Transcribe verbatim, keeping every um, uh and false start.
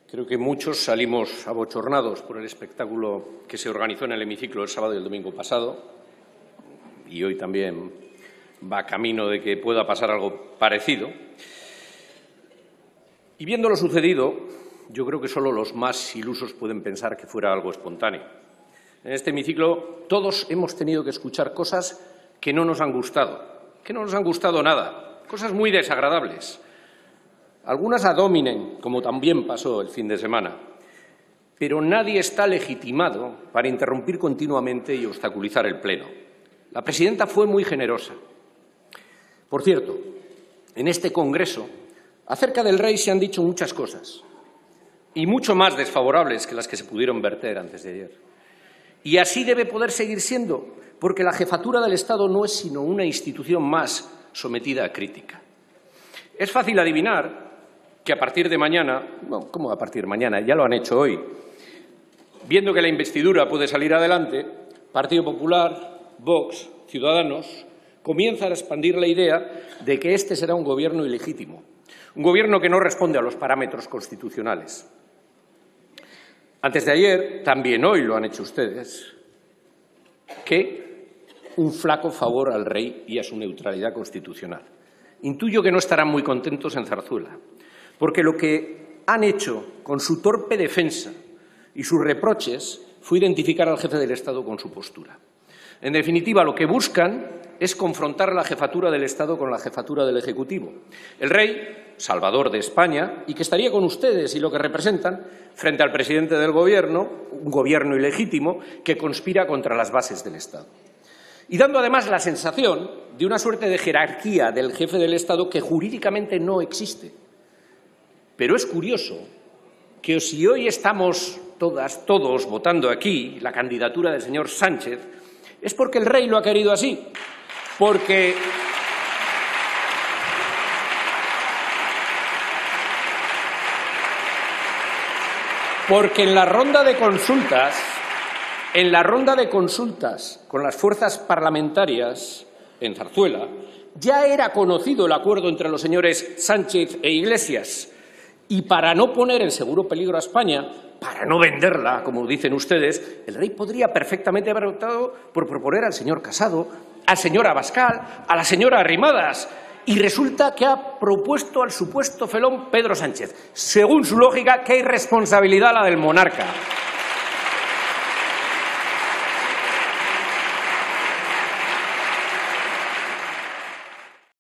Creo que muchos salimos abochornados por el espectáculo que se organizó en el hemiciclo el sábado y el domingo pasado, y hoy también va camino de que pueda pasar algo parecido. Y viendo lo sucedido, yo creo que solo los más ilusos pueden pensar que fuera algo espontáneo. En este hemiciclo todos hemos tenido que escuchar cosas que no nos han gustado, que no nos han gustado nada, cosas muy desagradables. Algunas ad hominem, como también pasó el fin de semana, pero nadie está legitimado para interrumpir continuamente y obstaculizar el Pleno. La presidenta fue muy generosa. Por cierto, en este Congreso, acerca del rey se han dicho muchas cosas, y mucho más desfavorables que las que se pudieron verter antes de ayer. Y así debe poder seguir siendo, porque la jefatura del Estado no es sino una institución más sometida a crítica. Es fácil adivinar que a partir de mañana, no, ¿cómo a partir de mañana? Ya lo han hecho hoy. Viendo que la investidura puede salir adelante, Partido Popular, Vox, Ciudadanos, comienzan a expandir la idea de que este será un gobierno ilegítimo, un gobierno que no responde a los parámetros constitucionales. Antes de ayer, también hoy lo han hecho ustedes, que un flaco favor al rey y a su neutralidad constitucional. Intuyo que no estarán muy contentos en Zarzuela, porque lo que han hecho con su torpe defensa y sus reproches fue identificar al jefe del Estado con su postura. En definitiva, lo que buscan es confrontar la jefatura del Estado con la jefatura del Ejecutivo. El rey, salvador de España, y que estaría con ustedes y lo que representan, frente al presidente del Gobierno, un gobierno ilegítimo que conspira contra las bases del Estado. Y dando además la sensación de una suerte de jerarquía del jefe del Estado que jurídicamente no existe. Pero es curioso que si hoy estamos todas, todos votando aquí la candidatura del señor Sánchez, es porque el rey lo ha querido así, porque porque en la ronda de consultas, en la ronda de consultas con las fuerzas parlamentarias en Zarzuela, ya era conocido el acuerdo entre los señores Sánchez e Iglesias. Y para no poner en seguro peligro a España, para no venderla, como dicen ustedes, el rey podría perfectamente haber optado por proponer al señor Casado, al señor Abascal, a la señora Arrimadas. Y resulta que ha propuesto al supuesto felón Pedro Sánchez. Según su lógica, qué irresponsabilidad la del monarca.